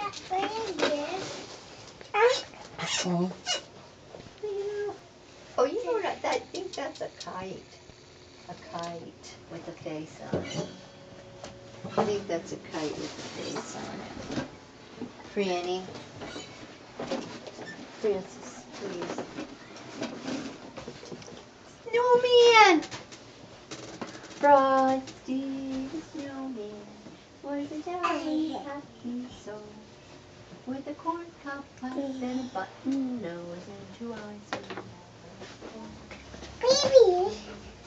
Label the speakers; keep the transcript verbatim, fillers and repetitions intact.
Speaker 1: Oh.
Speaker 2: Oh, you know what? I, I think that's a kite. A kite with a face on it. I think that's a kite with a face on it. Franny. Francis, please. Snowman! Frosty the snowman was a jolly happy soul with a corn cob pipe and a button nose and two eyes.
Speaker 3: Baby.